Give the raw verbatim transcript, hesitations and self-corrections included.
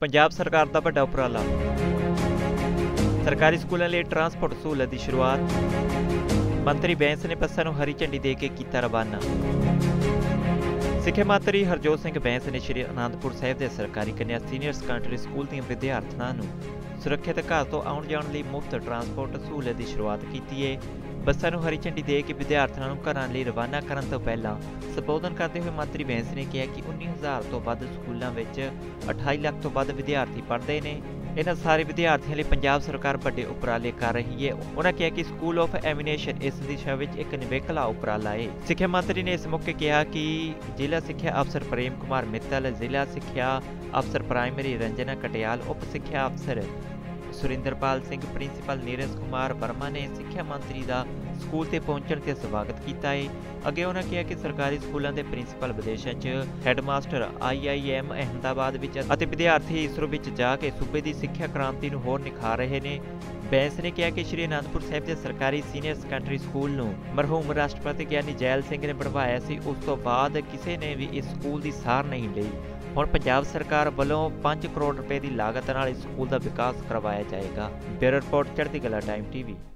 पंजाब सरकार का बड़ा उपराला। सरकारी स्कूलों लिए ट्रांसपोर्ट सहूलत की शुरुआत। मंत्री बैंस ने बसां नूं हरी झंडी दे के कीता रवाना। सिक्ख्या मंत्री हरजोत सिंह बैंस ने श्री आनंदपुर साहिब के सरकारी कन्या सीनियर सैकेंडरी स्कूल दी विद्यार्थियों नूं सुरक्षित घर तो आउण जाण लई मुफ्त ट्रांसपोर्ट सहूलत की शुरुआत की है। बसां नूं हरी झंडी दे के विद्यार्थियों नूं घरां लई रवाना करन तो पहलां संबोधन करते हुए मंत्री बैंस ने कहा कि उन्नी हज़ार तो वध स्कूलों में अठाई लाख तो वध विद्यार्थी पढ़ते हैं। इन्हां सारे विद्यार्थियों लिए पंजाब सरकार बड़े उपराले कर रही है। उन्होंने कहा कि स्कूल ऑफ एमिनेशन इस दिशा में एक निवेकला उपराला है। सिक्ख्या मंत्री ने इस मौके कहा कि जिला सिक्ख्या अफसर प्रेम कुमार मित्तल, जिला सिक्ख्या अफसर प्राइमरी रंजना कटियाल, उप सिक्ख्या अफसर सुरिंदरपाल सिंह, प्रिंसीपल नीरज कुमार वर्मा ने सिक्ख्या मंत्री का स्कूल ते पहुंचण ते स्वागत किया है। अगे उन्होंने कहा कि सरकारी स्कूलों के प्रिंसीपल विदेशों च, हैडमास्टर आई आई एम अहमदाबाद विच अते विद्यार्थी इसरो विच जाके सूबे की सिक्ख्या क्रांति नूं होर निखार रहे हैं। बैंस ने कहा कि श्री आनंदपुर साहिब के सरकारी सीनियर सैकेंडरी स्कूल नूं मरहूम राष्ट्रपति ज्ञानी जैल सिंह ने बनवाया सी। उस तो बाद किसी ने भी इस स्कूल की सार नहीं ली। हुण पंजाब सरकार वालों पाँच करोड़ रुपए की लागत नाल इस स्कूल का विकास करवाया जाएगा। ब्यूरो रिपोर्ट चढ़ती कला टाइम टीवी।